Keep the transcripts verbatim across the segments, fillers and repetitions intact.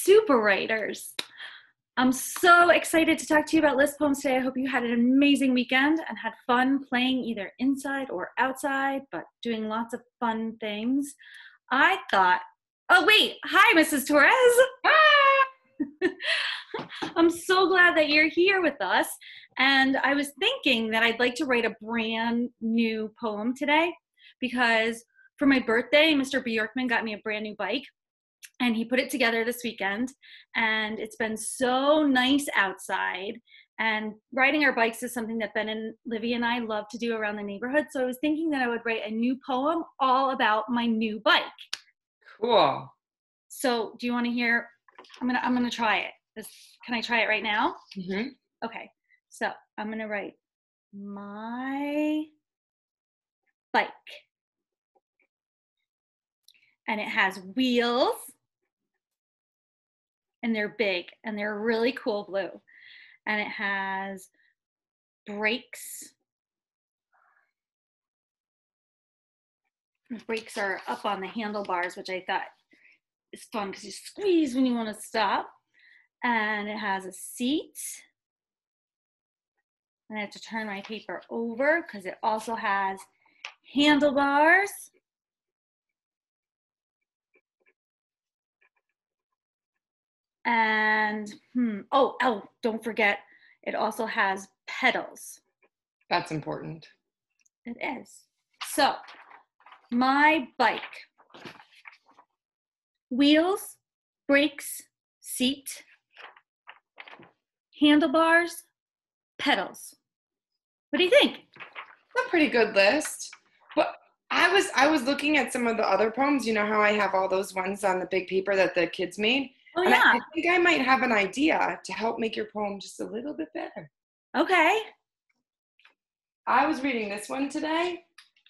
super writers. I'm so excited to talk to you about list poems today. I hope you had an amazing weekend and had fun playing either inside or outside, but doing lots of fun things. I thought, oh wait, hi Missus Torres. Ah! I'm so glad that you're here with us. And I was thinking that I'd like to write a brand new poem today because for my birthday, Mister Bjorkman got me a brand new bike. And he put it together this weekend, and it's been so nice outside. And riding our bikes is something that Ben and Livy and I love to do around the neighborhood. So I was thinking that I would write a new poem all about my new bike. Cool. So do you want to hear? I'm gonna I'm gonna try it. This, can I try it right now? Mm-hmm. Okay. So I'm gonna write my bike, and it has wheels. And they're big and they're really cool blue. And it has brakes. The brakes are up on the handlebars, which I thought is fun because you squeeze when you want to stop. And it has a seat. And I have to turn my paper over because it also has handlebars. And, hmm, oh, oh, don't forget, it also has pedals. That's important. It is. So, my bike. Wheels, brakes, seat, handlebars, pedals. What do you think? That's a pretty good list. But I was I was looking at some of the other poems. You know how I have all those ones on the big paper that the kids made? Oh, and yeah. I, I think I might have an idea to help make your poem just a little bit better. Okay. I was reading this one today.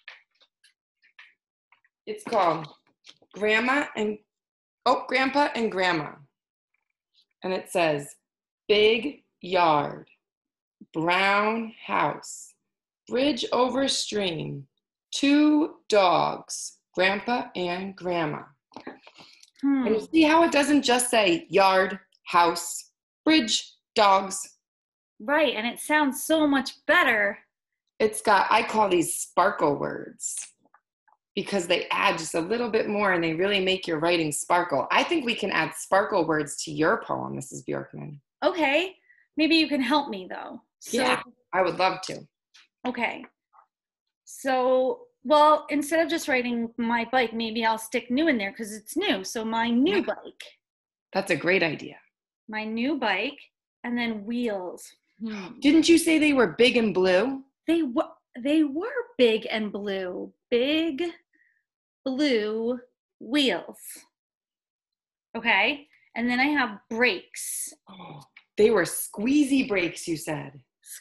It's called Grandma and Oh, Grandpa and Grandma. And it says, big yard, brown house, bridge over stream, two dogs, Grandpa and Grandma. Hmm. And you see how it doesn't just say yard, house, bridge, dogs. Right, and it sounds so much better. It's got, I call these sparkle words because they add just a little bit more and they really make your writing sparkle. I think we can add sparkle words to your poem, Missus Bjorkman. Okay, maybe you can help me though. So, yeah, I would love to. Okay, so, well, instead of just writing my bike, maybe I'll stick new in there because it's new. So my new Yeah. bike. That's a great idea. My new bike, and then wheels. Hmm. Didn't you say they were big and blue? They were they were big and blue. Big blue wheels. Okay, and then I have brakes. Oh, they were squeezy brakes, you said.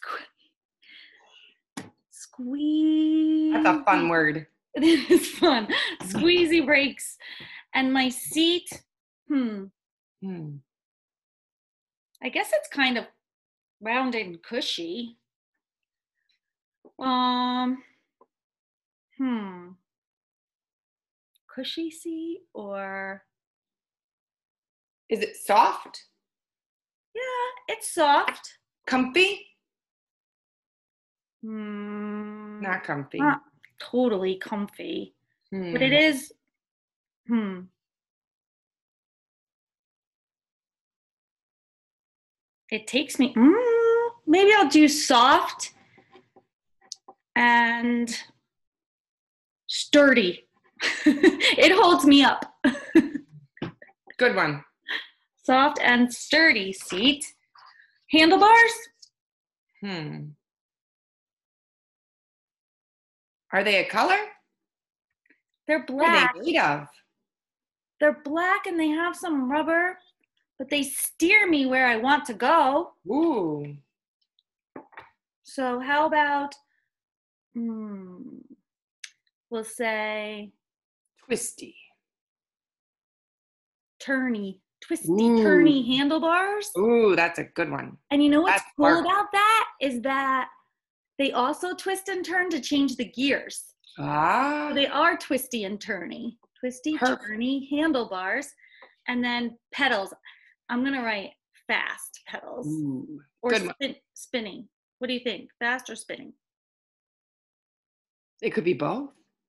Sque- squeeze. That's a fun word. It is fun. Squeezy brakes. And my seat, hmm. Hmm. I guess it's kind of rounded and cushy. Um, hmm. Cushy seat or? Is it soft? Yeah, it's soft. Comfy? Hmm. Not comfy. Not totally comfy. Hmm. But it is, hmm. It takes me, mm, maybe I'll do soft and sturdy. It holds me up. Good one. Soft and sturdy seat. Handlebars? Hmm. Are they a color? They're What are black. they made of? They're black and they have some rubber, but they steer me where I want to go. Ooh. So how about, hmm, we'll say Twisty. turny, twisty, Ooh. turny handlebars. Ooh, that's a good one. And you know what's That's cool smart. about that is that they also twist and turn to change the gears. Ah. So they are twisty and turny. Twisty, Perfect. turny handlebars. And then pedals. I'm gonna write fast petals Ooh, or good one. spin, spinning. What do you think? Fast or spinning? It could be both.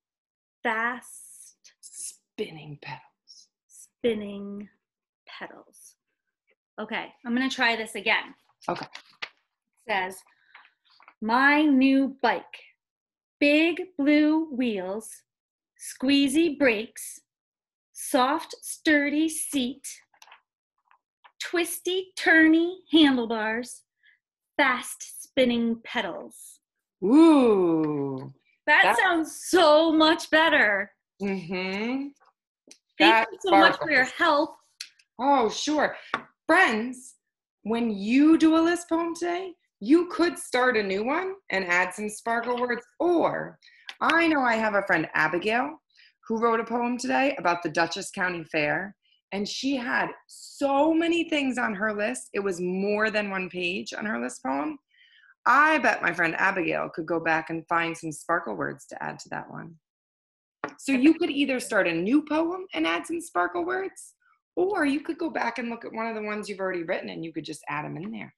Fast Spinning petals. spinning petals. Okay, I'm gonna try this again. Okay. It says, my new bike, big blue wheels, squeezy brakes, soft sturdy seat, twisty turny handlebars, fast spinning pedals. Ooh. That That, sounds so much better. mm-hmm. Thank That you so much for your sparkles. help. Oh, sure. Friends, when you do a list poem today, you could start a new one and add some sparkle words. Or I know I have a friend, Abigail, who wrote a poem today about the Dutchess County Fair. And she had so many things on her list. It was more than one page on her list poem. I bet my friend Abigail could go back and find some sparkle words to add to that one. So you could either start a new poem and add some sparkle words, or you could go back and look at one of the ones you've already written and you could just add them in there.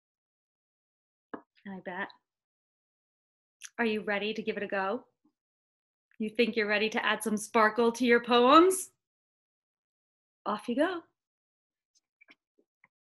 I bet. Are you ready to give it a go? You think you're ready to add some sparkle to your poems? Off you go.